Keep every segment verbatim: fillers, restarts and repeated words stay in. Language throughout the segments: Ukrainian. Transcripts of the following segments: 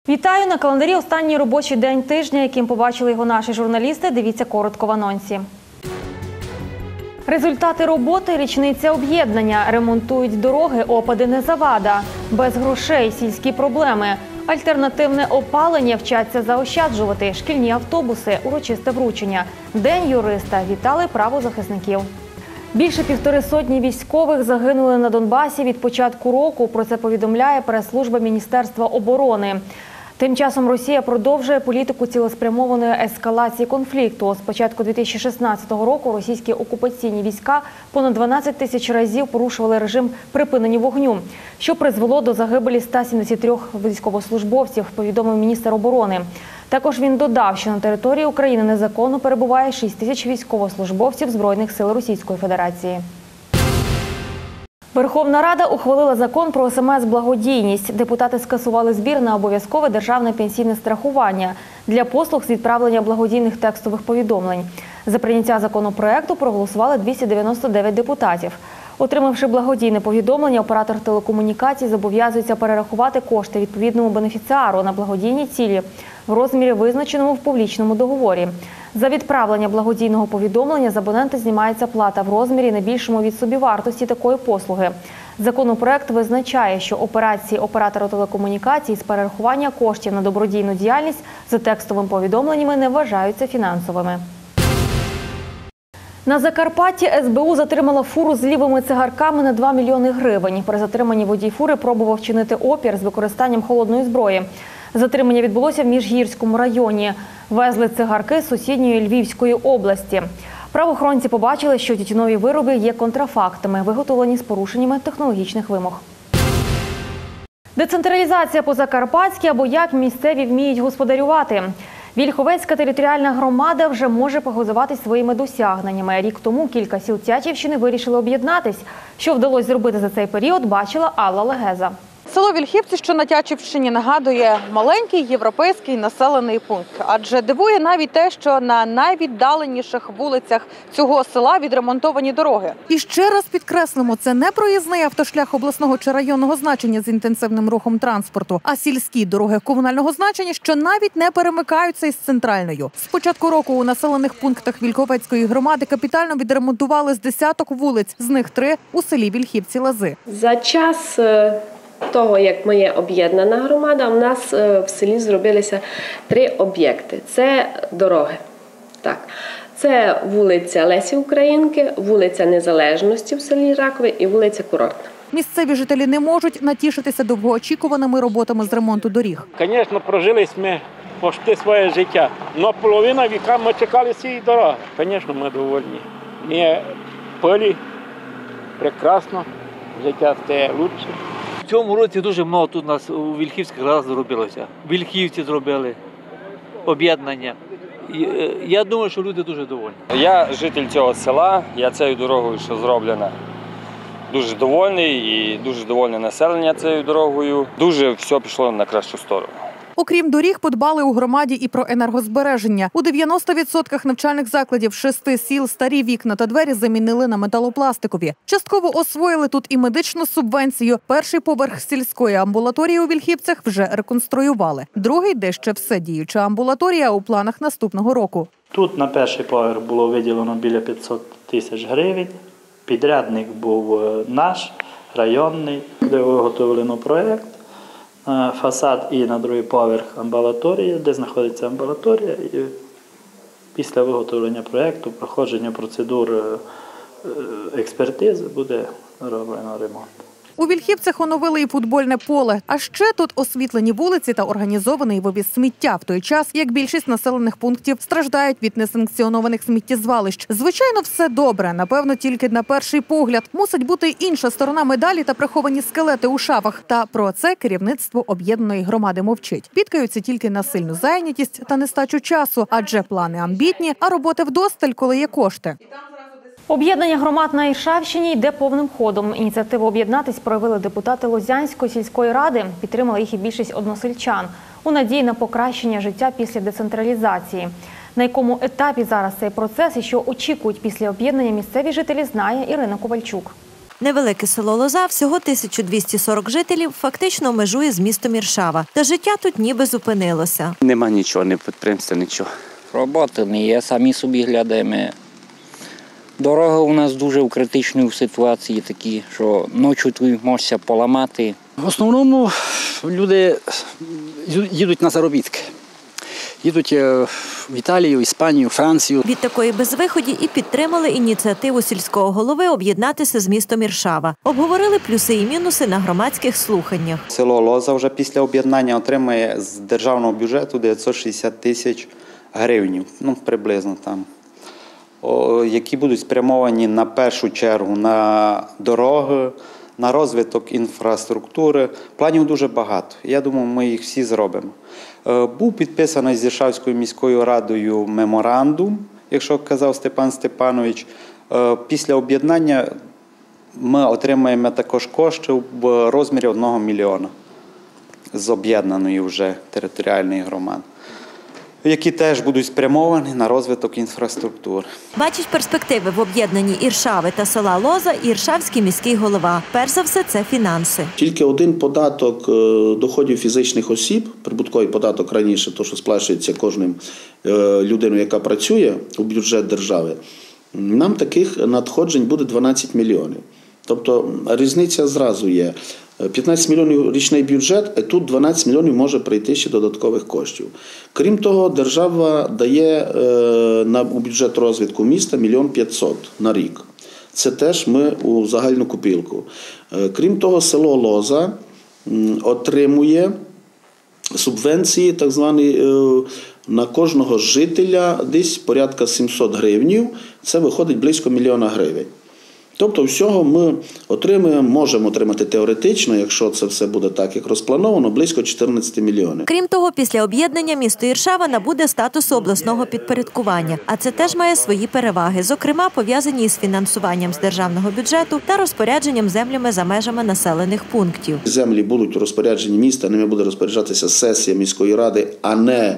Вітаю! На календарі останній робочий день тижня, яким побачили його наші журналісти. Дивіться коротко в анонсі. Результати роботи – річниця об'єднання. Ремонтують дороги, опади не завада. Без грошей – сільські проблеми. Альтернативне опалення вчаться заощаджувати. Шкільні автобуси – урочисте вручення. День юриста. Вітали правозахисників. Більше півтори сотні військових загинули на Донбасі від початку року. Про це повідомляє прес-служба Міністерства оборони. Тим часом Росія продовжує політику цілеспрямованої ескалації конфлікту. З початку дві тисячі шістнадцятого року російські окупаційні війська понад дванадцять тисяч разів порушували режим припинення вогню, що призвело до загибелі ста сімдесяти трьох військовослужбовців, повідомив міністр оборони. Також він додав, що на території України незаконно перебуває шість тисяч військовослужбовців Збройних сил Російської Федерації. Верховна Рада ухвалила закон про ес ем ес-благодійність. Депутати скасували збір на обов'язкове державне пенсійне страхування для послуг з відправлення благодійних текстових повідомлень. За прийняття законопроекту проголосували двісті дев'яносто дев'ять депутатів. Отримавши благодійне повідомлення, оператор телекомунікацій зобов'язується перерахувати кошти відповідному бенефіціару на благодійні цілі в розмірі, визначеному в публічному договорі. За відправлення благодійного повідомлення з абонента знімається плата в розмірі, не більшому від собівартості такої послуги. Законопроект визначає, що операції оператора телекомунікацій з перерахування коштів на добродійну діяльність за текстовими повідомленнями не вважаються фінансовими. На Закарпатті ес бе у затримала фуру з лівими цигарками на два мільйони гривень. При затриманні водій фури пробував вчинити опір з використанням холодної зброї. Затримання відбулося в Міжгірському районі. Везли цигарки з сусідньої Львівської області. Правоохоронці побачили, що тютюнові вироби є контрафактами, виготовлені з порушеннями технологічних вимог. Децентралізація по-закарпатськи або як місцеві вміють господарювати. Вільховецька територіальна громада вже може похизуватись своїми досягненнями. Рік тому кілька сіл Тячівщини вирішили об'єднатись. Що вдалося зробити за цей період, бачила Алла Легеза. Село Вільхівці, що на Тячівщині, нагадує маленький європейський населений пункт. Адже дивує навіть те, що на найвіддаленіших вулицях цього села відремонтовані дороги. І ще раз підкреслимо, це не проїзний автошлях обласного чи районного значення з інтенсивним рухом транспорту, а сільські дороги комунального значення, що навіть не перемикаються із центральною. З початку року у населених пунктах Вільховецької громади капітально відремонтували з десяток вулиць, з них три у селі Вільхівці-Лази. За час того, як ми є об'єднана громада, у нас в селі зробилися три об'єкти. Це дороги. Так. Це вулиця Лесі Українки, вулиця Незалежності в селі Ракове і вулиця Курортна. Місцеві жителі не можуть натішитися довгоочікуваними роботами з ремонту доріг. Звісно, прожили ми почти своє життя, але половина віка ми чекали цієї дороги. Звісно, ми довольні. Ми полі, прекрасно, життя стає краще. В цьому році дуже багато тут у нас у Вільхівських разах зробилося. Вільхівці зробили об'єднання. Я думаю, що люди дуже довольні. Я житель цього села, я цією дорогою, що зроблена, дуже довольний і дуже довольне населення цією дорогою. Дуже все пішло на кращу сторону. Окрім доріг, подбали у громаді і про енергозбереження. У дев'яноста відсотках навчальних закладів шести сіл старі вікна та двері замінили на металопластикові. Частково освоїли тут і медичну субвенцію. Перший поверх сільської амбулаторії у Вільхівцях вже реконструювали. Другий, де ще все діюча амбулаторія, у планах наступного року. Тут на перший поверх було виділено біля п'ятсот тисяч гривень. Підрядник був наш, районний, де виготовлено проєкт. Фасад і на другий поверх амбулаторії, де знаходиться амбулаторія. І після виготовлення проєкту, проходження процедур експертизи буде роблено ремонт. У Вільхівцях оновили і футбольне поле. А ще тут освітлені вулиці та організований вивіз сміття. В той час, як більшість населених пунктів страждають від несанкціонованих сміттєзвалищ. Звичайно, все добре. Напевно, тільки на перший погляд. Мусить бути інша сторона медалі та приховані скелети у шафах. Та про це керівництво об'єднаної громади мовчить. Підкаються тільки на сильну зайнятість та нестачу часу. Адже плани амбітні, а роботи вдосталь, коли є кошти. Об'єднання громад на Іршавщині йде повним ходом. Ініціативу об'єднатись проявили депутати Лозянської сільської ради. Підтримала їх і більшість односельчан у надії на покращення життя після децентралізації. На якому етапі зараз цей процес і що очікують після об'єднання місцеві жителі, знає Ірина Ковальчук. Невелике село Лоза, всього тисяча двісті сорок жителів, фактично межує з містом Іршава. Та життя тут ніби зупинилося. Нема нічого, ні підприємства, нічого. Роботи не є, самі собі глядаємо. Дороги у нас дуже в критичній ситуації такі, що ночі тут можна поламати. В основному люди їдуть на заробітки. Їдуть в Італію, Іспанію, Францію. Від такої безвиході і підтримали ініціативу сільського голови об'єднатися з містом Іршава. Обговорили плюси і мінуси на громадських слуханнях. Село Лоза вже після об'єднання отримає з державного бюджету дев'ятсот шістдесят тисяч гривень, ну приблизно там, О, які будуть спрямовані на першу чергу на дороги, на розвиток інфраструктури. Планів дуже багато. Я думаю, ми їх всі зробимо. Був підписаний з Іршавською міською радою меморандум, якщо казав Степан Степанович. Після об'єднання ми отримаємо також кошти в розмірі одного мільйона з об'єднаної вже територіальної громади, які теж будуть спрямовані на розвиток інфраструктури. Бачить перспективи в об'єднанні Іршави та села Лоза і іршавський міський голова. Перш за все, це фінанси. Тільки один податок доходів фізичних осіб, прибутковий податок раніше, то що сплачується кожним людиною, яка працює у бюджет держави, нам таких надходжень буде дванадцять мільйонів. Тобто різниця зразу є. п'ятнадцять мільйонів річний бюджет, а тут дванадцять мільйонів може прийти ще додаткових коштів. Крім того, держава дає на у бюджет розвитку міста мільйон п'ятсот на рік. Це теж ми у загальну копілку. Крім того, село Лоза отримує субвенції, так звані, на кожного жителя десь порядка сімсот гривень. Це виходить близько мільйона гривень. Тобто всього ми отримуємо, можемо отримати теоретично, якщо це все буде так, як розплановано, близько чотирнадцять мільйонів. Крім того, після об'єднання місто Іршава набуде статусу обласного підпорядкування. А це теж має свої переваги, зокрема пов'язані із фінансуванням з державного бюджету та розпорядженням землями за межами населених пунктів. Землі будуть у розпорядженні міста, ними буде розпоряджатися сесія міської ради, а не,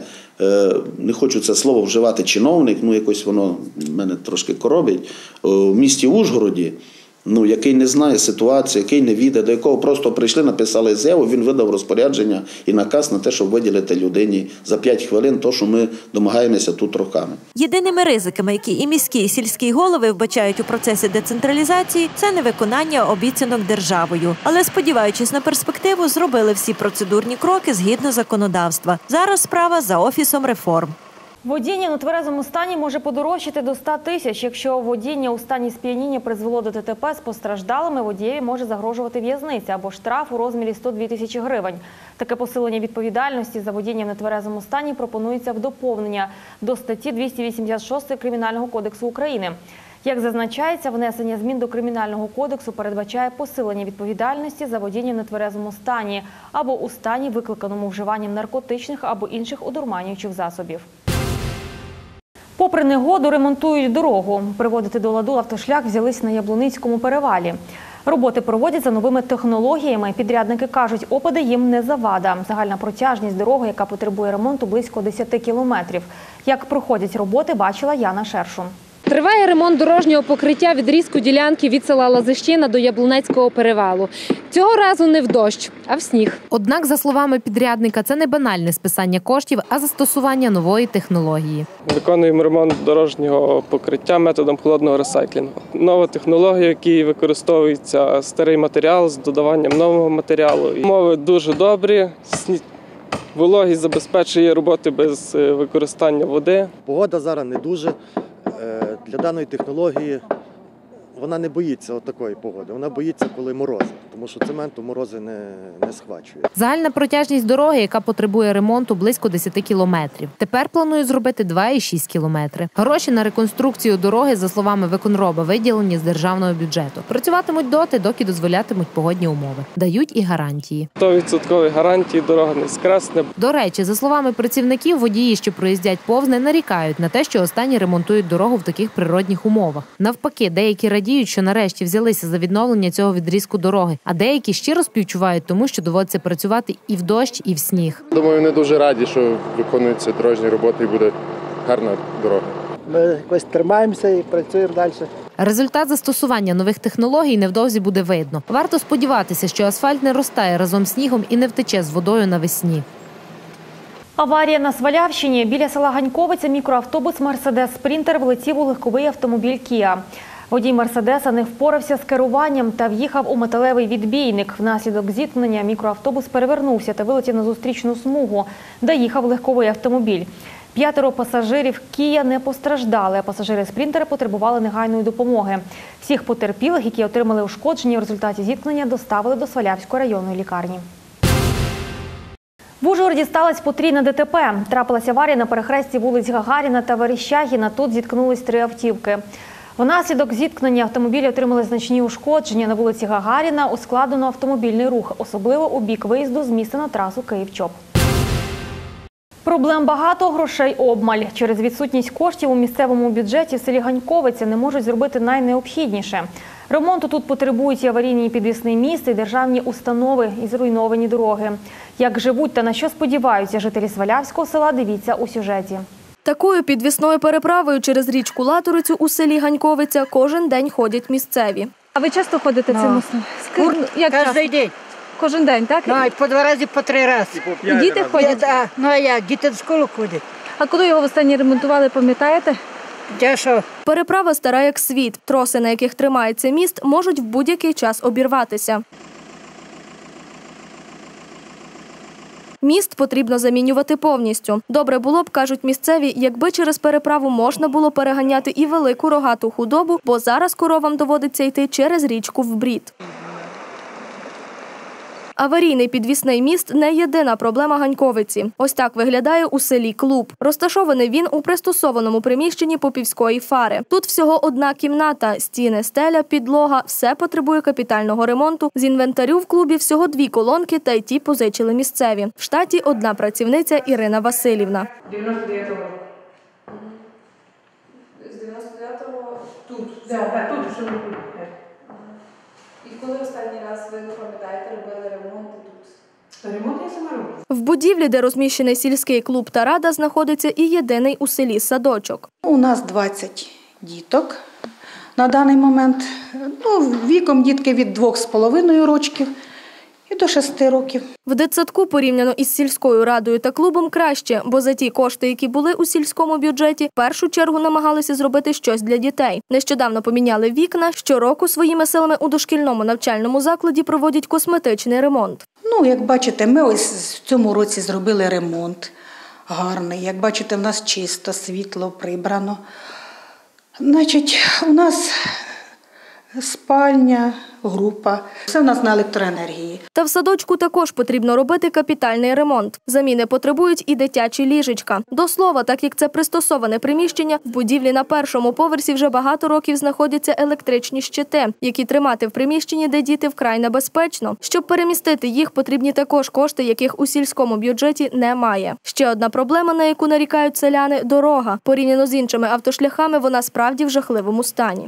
не хочу це слово вживати, чиновник, ну якось воно мене трошки коробить, в місті Ужгороді, ну, який не знає ситуацію, який не відає, до якого просто прийшли, написали заяву, він видав розпорядження і наказ на те, щоб виділити людині за п'ять хвилин то, що ми домагаємося тут роками. Єдиними ризиками, які і міські, і сільські голови вбачають у процесі децентралізації, це невиконання обіцянок державою. Але, сподіваючись на перспективу, зробили всі процедурні кроки згідно законодавства. Зараз справа за Офісом реформ. Водіння у тверезому стані може подорожчати до ста тисяч. Якщо водіння у стані сп'яніння призвело до ДТП з постраждалими, водієві може загрожувати в'язниця або штраф у розмірі сто дві тисячі гривень. Таке посилення відповідальності за водіння в нетверезому стані пропонується в доповнення до статті двісті вісімдесят шість Кримінального кодексу України. Як зазначається, внесення змін до Кримінального кодексу передбачає посилення відповідальності за водіння в нетверезому стані або у стані, викликаному вживанням наркотичних або інших одурманюючих засобів. Попри негоду ремонтують дорогу. Приводити до ладу автошлях взялись на Яблуницькому перевалі. Роботи проводять за новими технологіями. Підрядники кажуть, опади їм не завада. Загальна протяжність дороги, яка потребує ремонту, близько десяти кілометрів. Як проходять роботи, бачила Яна Шершун. Триває ремонт дорожнього покриття відрізку ділянки від села Лазищина до Яблунецького перевалу. Цього разу не в дощ, а в сніг. Однак, за словами підрядника, це не банальне списання коштів, а застосування нової технології. Виконуємо ремонт дорожнього покриття методом холодного ресайклінгу. Нова технологія, в якій використовується старий матеріал з додаванням нового матеріалу. Умови дуже добрі. Вологість забезпечує роботи без використання води. Погода зараз не дуже. Для даної технології вона не боїться от такої погоди, вона боїться, коли морози, тому що цементу морози не, не схвачує. Загальна протяжність дороги, яка потребує ремонту, близько десяти кілометрів. Тепер планують зробити два і шість кілометри. Гроші на реконструкцію дороги, за словами виконроба, виділені з державного бюджету. Працюватимуть доти, доки дозволятимуть погодні умови. Дають і гарантії. сто відсотків гарантії, дорога не скресне. До речі, за словами працівників, водії, що проїздять повз, не нарікають на те, що останні ремонтують дорогу в таких природних умовах. Навпаки, деякі радіють, що нарешті взялися за відновлення цього відрізку дороги, а деякі щиро співчувають тому, що доводиться працювати і в дощ, і в сніг. Думаю, вони дуже раді, що виконуються дорожні роботи і буде гарна дорога. Ми якось тримаємося і працюємо далі. Результат застосування нових технологій невдовзі буде видно. Варто сподіватися, що асфальт не розтає разом з снігом і не втече з водою навесні. Аварія на Свалявщині. Біля села Ганьковиця мікроавтобус «Мерседес Спрінтер» влетів у легковий автомобіль «Кіа». Водій «Мерседеса» не впорався з керуванням та в'їхав у металевий відбійник. Внаслідок зіткнення мікроавтобус перевернувся та вилетів на зустрічну смугу, де їхав легковий автомобіль. П'ятеро пасажирів «Кія» не постраждали, а пасажири «Спрінтера» потребували негайної допомоги. Всіх потерпілих, які отримали ушкодження в результаті зіткнення, доставили до Свалявської районної лікарні. В Ужгороді сталося потрійне ДТП. Трапилася аварія на перехресті вулиць Гагаріна та Верещагіна. Тут зіткнулись три автівки. Внаслідок зіткнення автомобілі отримали значні ушкодження. На вулиці Гагаріна ускладнено автомобільний рух, особливо у бік виїзду з міста на трасу Київ-Чоп. Проблем багато, грошей обмаль. Через відсутність коштів у місцевому бюджеті в селі Ганьковиця не можуть зробити найнеобхідніше. Ремонту тут потребують і аварійний підвісний міст, і державні установи, і зруйновані дороги. Як живуть та на що сподіваються жителі Свалявського села, дивіться у сюжеті. Такою підвісною переправою через річку Латорицю у селі Ганьковиця кожен день ходять місцеві. А ви часто ходите цим мостом? Кожен день. Кожен день, так? Ну, по два рази, по три рази. І діти ходять? Я, ну, а як? Діти до школи ходять. А коли його востаннє ремонтували, пам'ятаєте? Дешево. Переправа стара як світ. Троси, на яких тримається міст, можуть в будь-який час обірватися. Міст потрібно замінювати повністю. Добре було б, кажуть місцеві, якби через переправу можна було переганяти і велику рогату худобу, бо зараз коровам доводиться йти через річку в брід. Аварійний підвісний міст – не єдина проблема Ганьковиці. Ось так виглядає у селі Клуб. Розташований він у пристосованому приміщенні Попівської фари. Тут всього одна кімната – стіни, стеля, підлога – все потребує капітального ремонту. З інвентарю в клубі всього дві колонки, та й ті позичили місцеві. В штаті одна працівниця Ірина Василівна. дев'яносто дев'ятого. З дев'яносто дев'ятого тут. Так, тут, що ми тут. І коли останній раз, ви не пам'ятаєте, робили ремонт тут? Ремонт я сама роблю. В будівлі, де розміщений сільський клуб та рада, знаходиться і єдиний у селі садочок. У нас двадцять діток на даний момент. Ну, віком дітки від двох з половиною років і до шести років. В дитсадку порівняно із сільською радою та клубом краще, бо за ті кошти, які були у сільському бюджеті, в першу чергу намагалися зробити щось для дітей. Нещодавно поміняли вікна, щороку своїми силами у дошкільному навчальному закладі проводять косметичний ремонт. Ну, як бачите, ми ось в цьому році зробили ремонт гарний. Як бачите, в нас чисто, світло, прибрано. Значить, у нас спальня, група. Все в нас на електроенергії. Та в садочку також потрібно робити капітальний ремонт. Заміни потребують і дитячі ліжечка. До слова, так як це пристосоване приміщення, в будівлі на першому поверсі вже багато років знаходяться електричні щити, які тримати в приміщенні, де діти, вкрай небезпечно. Щоб перемістити їх, потрібні також кошти, яких у сільському бюджеті немає. Ще одна проблема, на яку нарікають селяни – дорога. Порівняно з іншими автошляхами, вона справді в жахливому стані.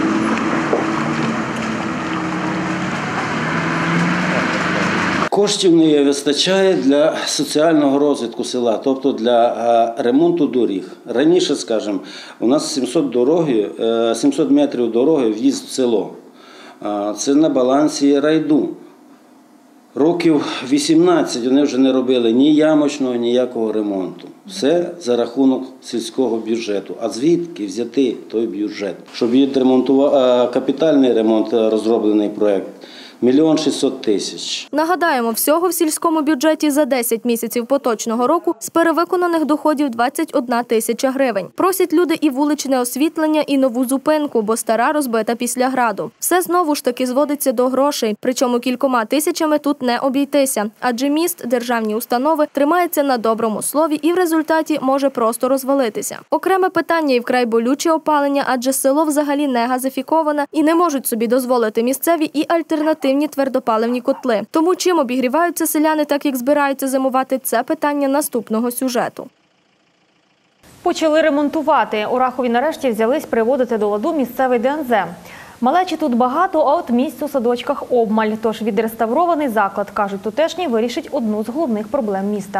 Коштів не вистачає для соціального розвитку села, тобто для ремонту доріг. Раніше, скажімо, у нас сімсот дороги, сімсот метрів дороги в'їзд в село. Це на балансі райду. Років вісімнадцять вони вже не робили ні ямочного, ніякого ремонту. Все за рахунок сільського бюджету. А звідки взяти той бюджет? Щоб відремонтувати капітальний ремонт, розроблений проєкт, мільйон шістсот тисяч. Нагадаємо, всього в сільському бюджеті за десять місяців поточного року з перевиконаних доходів двадцять одна тисяча гривень. Просять люди і вуличне освітлення, і нову зупинку, бо стара розбита після граду. Все знову ж таки зводиться до грошей, причому кількома тисячами тут не обійтися. Адже міст, державні установи тримається на доброму слові і в результаті може просто розвалитися. Окреме питання і вкрай болюче опалення, адже село взагалі не газифіковане і не можуть собі дозволити місцеві і альтернативні твердопаливні котли. Тому чим обігріваються селяни, так як збираються зимувати – це питання наступного сюжету. Почали ремонтувати. У Рахові нарешті взялись приводити до ладу місцевий Де Ен Де. Малечі тут багато, а от місць у садочках обмаль. Тож відреставрований заклад, кажуть тутешні, вирішить одну з головних проблем міста.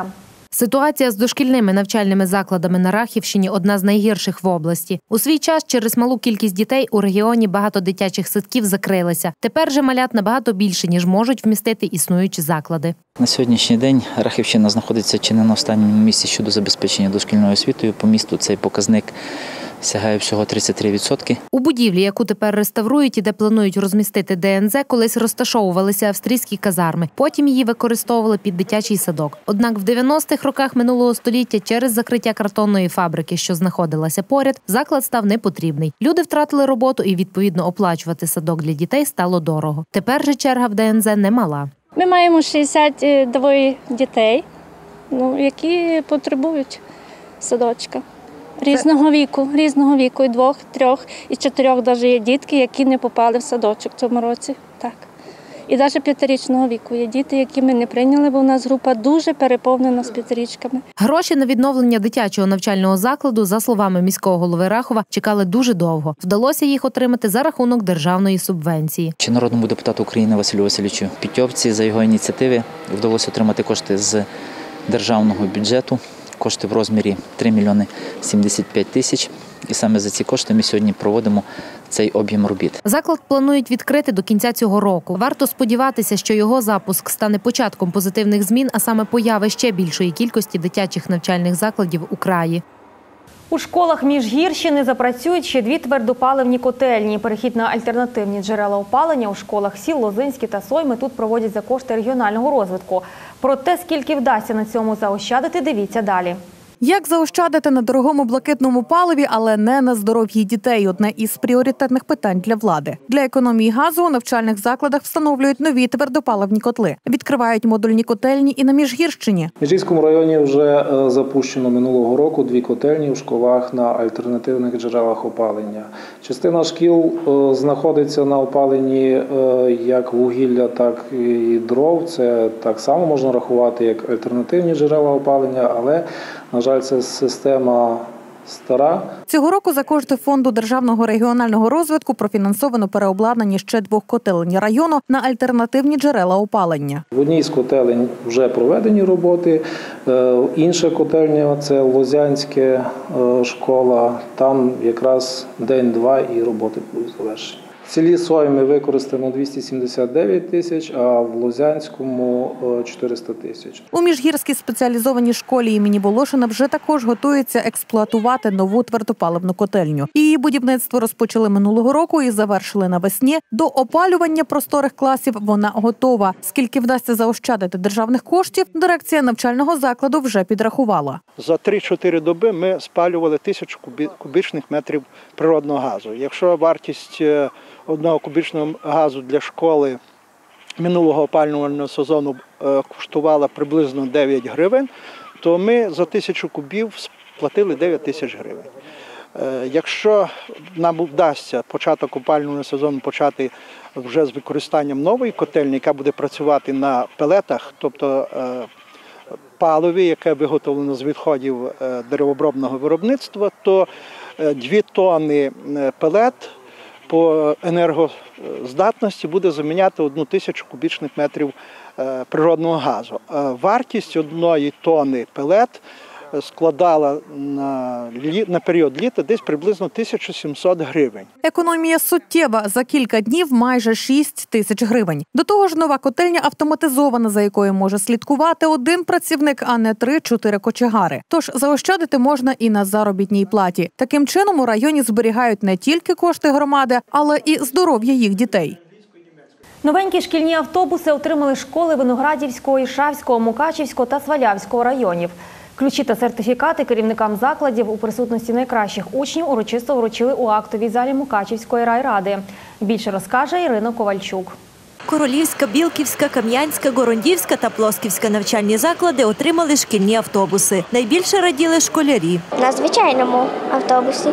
Ситуація з дошкільними навчальними закладами на Рахівщині одна з найгірших в області. У свій час через малу кількість дітей у регіоні багато дитячих садків закрилися. Тепер же малят набагато більше, ніж можуть вмістити існуючі заклади. На сьогоднішній день Рахівщина знаходиться чи не на останньому місці щодо забезпечення дошкільною освітою. По місту цей показник сягає всього тридцять три відсотки. У будівлі, яку тепер реставрують і де планують розмістити Де Ен Зет, колись розташовувалися австрійські казарми. Потім її використовували під дитячий садок. Однак в дев'яностих роках минулого століття через закриття картонної фабрики, що знаходилася поряд, заклад став непотрібний. Люди втратили роботу і, відповідно, оплачувати садок для дітей стало дорого. Тепер же черга в Де Ен Зет немала. Ми маємо шістдесят два дітей, ну, які потребують садочка. Різного віку, різного віку, і двох, трьох, і чотирьох навіть є дітки, які не попали в садочок в цьому році. Так. І навіть п'ятирічного віку є діти, які ми не прийняли, бо у нас група дуже переповнена з п'ятирічками. Гроші на відновлення дитячого навчального закладу, за словами міського голови Рахова, чекали дуже довго. Вдалося їх отримати за рахунок державної субвенції. Чи народному депутату України Василю Васильовичу Пітьовці за його ініціативи вдалося отримати кошти з державного бюджету. Кошти в розмірі три мільйони сімдесят п'ять тисяч. І саме за ці кошти ми сьогодні проводимо цей об'єм робіт. Заклад планують відкрити до кінця цього року. Варто сподіватися, що його запуск стане початком позитивних змін, а саме появи ще більшої кількості дитячих навчальних закладів у краї. У школах Міжгірщини запрацюють ще дві твердопаливні котельні. Перехід на альтернативні джерела опалення у школах сіл Лозинські та Сойми тут проводять за кошти регіонального розвитку. Про те, скільки вдасться на цьому заощадити, дивіться далі. Як заощадити на дорогому блакитному паливі, але не на здоров'ї дітей – одне із пріоритетних питань для влади. Для економії газу у навчальних закладах встановлюють нові твердопаливні котли. Відкривають модульні котельні і на Міжгірщині. В Міжгірському районі вже запущено минулого року дві котельні в школах на альтернативних джерелах опалення. Частина шкіл знаходиться на опаленні як вугілля, так і дров. Це так само можна рахувати як альтернативні джерела опалення, але, на жаль, це система стара. Цього року за кошти Фонду державного регіонального розвитку профінансовано переобладнання ще двох котелень району на альтернативні джерела опалення. В одній з котелень вже проведені роботи, інша котельня – це Лозянська школа, там якраз день-два і роботи будуть завершені. В селі Сойми використано двісті сімдесят дев'ять тисяч, а в Лозянському – чотириста тисяч. У Міжгірській спеціалізованій школі імені Волошина вже також готується експлуатувати нову твердопаливну котельню. Її будівництво розпочали минулого року і завершили навесні. До опалювання просторих класів вона готова. Скільки вдасться заощадити державних коштів, дирекція навчального закладу вже підрахувала. За три-чотири доби ми спалювали тисячу кубічних метрів природного газу. Якщо вартість одного кубічного газу для школи минулого опалювального сезону коштувала приблизно дев'ять гривень, то ми за тисячу кубів сплатили дев'ять тисяч гривень. Якщо нам вдасться початок опалювального сезону почати вже з використанням нової котельні, яка буде працювати на пелетах, тобто паливі, яке виготовлено з відходів деревообробного виробництва, то дві тонни пелет по енергоздатності буде заміняти одну тисячу кубічних метрів природного газу. Вартість одної тонни пелет складала на, на період літа десь приблизно тисячу сімсот гривень. Економія суттєва. За кілька днів майже шість тисяч гривень. До того ж, нова котельня автоматизована, за якою може слідкувати один працівник, а не три-чотири кочегари. Тож заощадити можна і на заробітній платі. Таким чином у районі зберігають не тільки кошти громади, але і здоров'я їх дітей. Новенькі шкільні автобуси отримали школи Виноградівського, Іршавського, Мукачівського та Свалявського районів. Ключі та сертифікати керівникам закладів у присутності найкращих учнів урочисто вручили у актовій залі Мукачівської райради. Більше розкаже Ірина Ковальчук. Королівська, Білківська, Кам'янська, Горондівська та Плосківська навчальні заклади отримали шкільні автобуси. Найбільше раділи школярі. На звичайному автобусі.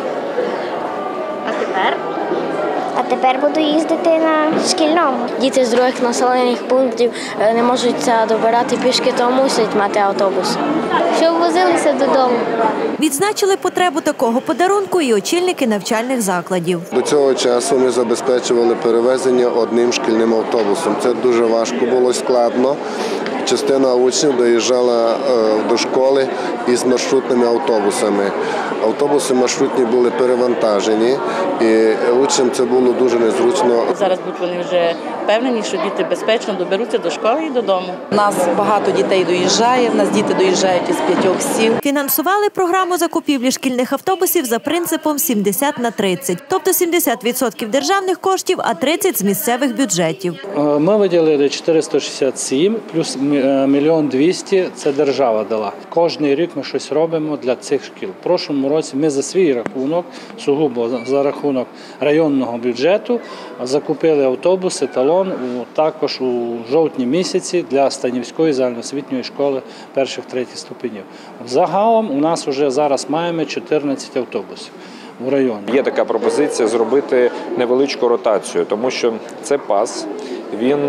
А тепер? А тепер буду їздити на шкільному. Діти з других населених пунктів не можуть добирати пішки, то мусять мати автобус. Щоб возилися додому. Відзначили потребу такого подарунку і очільники навчальних закладів. До цього часу ми забезпечували перевезення одним шкільним автобусом. Це дуже важко було, складно. частина учнів доїжджала до школи із маршрутними автобусами. Автобуси маршрутні були перевантажені, і учням це було дуже незручно. Зараз будуть вони вже впевнені, що діти безпечно доберуться до школи і додому. У нас багато дітей доїжджає, у нас діти доїжджають із п'ятьох сіл. Фінансували програму закупівлі шкільних автобусів за принципом сімдесят на тридцять. Тобто сімдесят відсотків державних коштів, а тридцять відсотків з місцевих бюджетів. Ми виділили чотириста шістдесят сім, плюс мільйон двісті – це держава дала. Кожний рік ми щось робимо для цих шкіл. В прошлому році ми за свій рахунок, сугубо за рахунок районного бюджету, закупили автобуси, талон також у жовтні місяці для Станівської загальноосвітньої школи перших-третіх ступенів. Загалом у нас вже зараз маємо чотирнадцять автобусів у районі. Є така пропозиція зробити невеличку ротацію, тому що це пас, він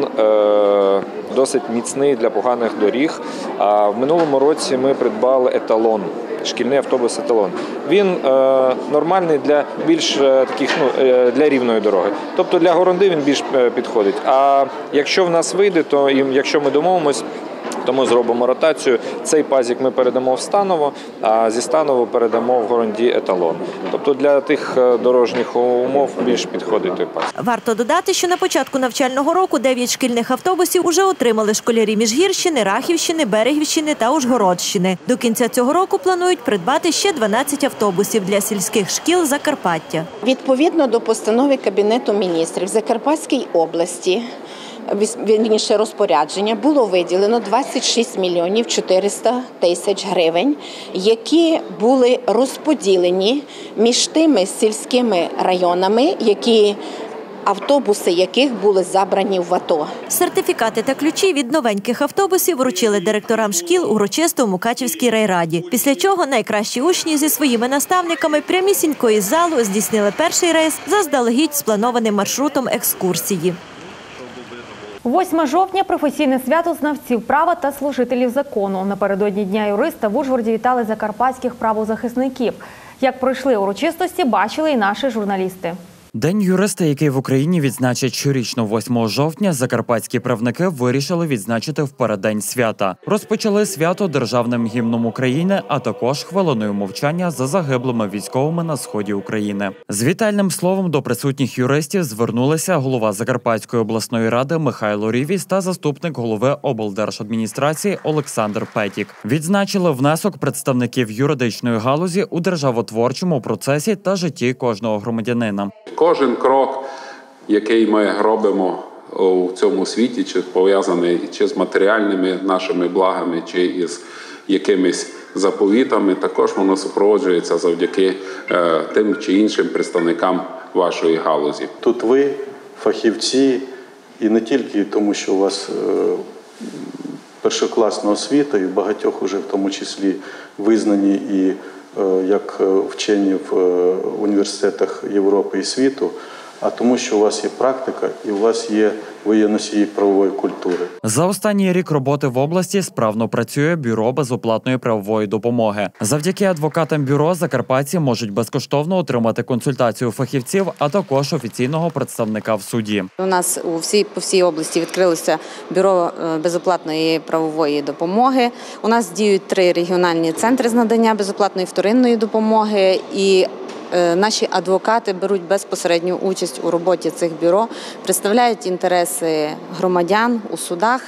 е, досить міцний для поганих доріг. А в минулому році ми придбали еталон, шкільний автобус еталон. Він е, нормальний для більш е, таких, ну, е, для рівної дороги. Тобто для Горонди він більш е, підходить. А якщо в нас вийде, то і якщо ми домовимось, то ми зробимо ротацію. Цей пазик ми передамо в Станово, а зі Станово передамо в Горонді еталон. Тобто для тих дорожніх умов більш підходить той паз. Варто додати, що на початку навчального року дев'ять шкільних автобусів уже отримали школярі Міжгірщини, Рахівщини, Берегівщини та Ужгородщини. До кінця цього року планують придбати ще дванадцять автобусів для сільських шкіл Закарпаття. Відповідно до постанови Кабінету міністрів в Закарпатській області, вірніше розпорядження, було виділено двадцять шість мільйонів чотириста тисяч гривень, які були розподілені між тими сільськими районами, які автобуси яких були забрані в АТО. Сертифікати та ключі від новеньких автобусів вручили директорам шкіл урочисто у Мукачівській райраді. Після чого найкращі учні зі своїми наставниками прямісінько із залу здійснили перший рейс заздалегідь спланованим маршрутом екскурсії. восьме жовтня – професійне свято знавців права та служителів закону. Напередодні Дня юриста в Ужгороді вітали закарпатських правозахисників. Як пройшли урочистості, бачили і наші журналісти. День юриста, який в Україні відзначать щорічно восьмого жовтня, закарпатські правники вирішили відзначити в переддень свята. Розпочали свято державним гімном України, а також хвилиною мовчання за загиблими військовими на сході України. З вітальним словом до присутніх юристів звернулися голова Закарпатської обласної ради Михайло Рівіс та заступник голови облдержадміністрації Олександр Петік. Відзначили внесок представників юридичної галузі у державотворчому процесі та житті кожного громадянина. Кожен крок, який ми робимо у цьому світі, чи пов'язаний чи з матеріальними нашими благами, чи із якимись заповітами, також воно супроводжується завдяки е, тим чи іншим представникам вашої галузі. Тут ви, фахівці, і не тільки тому, що у вас е, першокласна освіта, і в багатьох уже в тому числі визнані і як вчені в університетах Європи і світу, а тому, що у вас є практика і у вас є, ви є носії правової культури. За останній рік роботи в області справно працює Бюро безоплатної правової допомоги. Завдяки адвокатам бюро закарпатці можуть безкоштовно отримати консультацію фахівців, а також офіційного представника в суді. У нас у всій, по всій області відкрилося Бюро безоплатної правової допомоги. У нас діють три регіональні центри з надання безоплатної вторинної допомоги, і наші адвокати беруть безпосередню участь у роботі цих бюро, представляють інтереси громадян у судах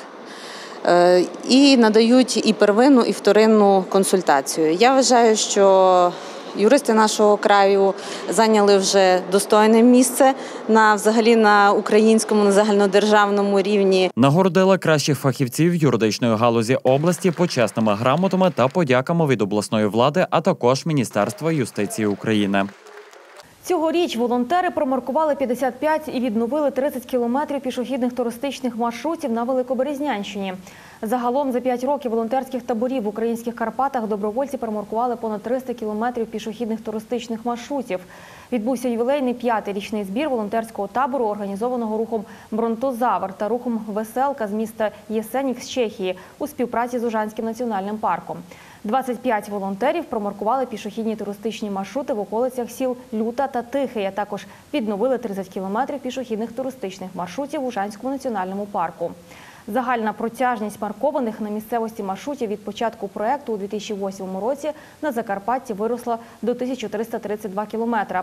і надають і первинну, і вторинну консультацію. Я вважаю, що юристи нашого краю зайняли вже достойне місце на взагалі на українському, на загальнодержавному рівні. Нагородили кращих фахівців юридичної галузі області почесними грамотами та подяками від обласної влади, а також Міністерства юстиції України. Цьогоріч волонтери промаркували п'ятдесят п'ять і відновили тридцять кілометрів пішохідних туристичних маршрутів на Великоберезнянщині. Загалом за п'ять років волонтерських таборів в українських Карпатах добровольці промаркували понад триста кілометрів пішохідних туристичних маршрутів. Відбувся ювілейний п'ятий річний збір волонтерського табору, організованого рухом «Бронтозавр» та рухом «Веселка» з міста Єсенів з Чехії у співпраці з Ужанським національним парком. двадцять п'ять волонтерів промаркували пішохідні туристичні маршрути в околицях сіл Люта та Тихий, а також відновили тридцять кілометрів пішохідних туристичних маршрутів в Ужанському національному парку. Загальна протяжність маркованих на місцевості маршрутів від початку проекту у дві тисячі восьмому році на Закарпатті виросла до тисяча триста тридцять два кілометра.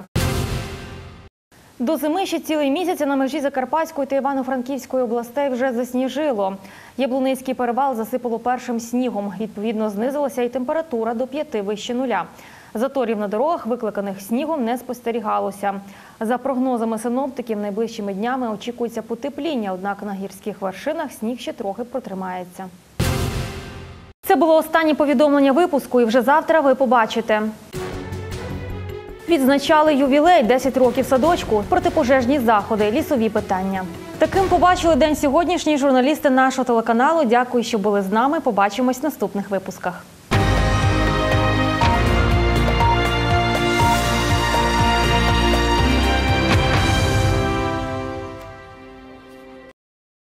До зими ще цілий місяць на межі Закарпатської та Івано-Франківської областей вже засніжило. Яблуницький перевал засипало першим снігом. Відповідно, знизилася і температура до п'яти вище нуля. Заторів на дорогах, викликаних снігом, не спостерігалося. За прогнозами синоптиків, найближчими днями очікується потепління, однак на гірських вершинах сніг ще трохи протримається. Це було останнє повідомлення випуску, і вже завтра ви побачите. Відзначали ювілей – десять років садочку, протипожежні заходи, лісові питання. Таким побачили день сьогоднішній журналісти нашого телеканалу. Дякую, що були з нами. Побачимось в наступних випусках.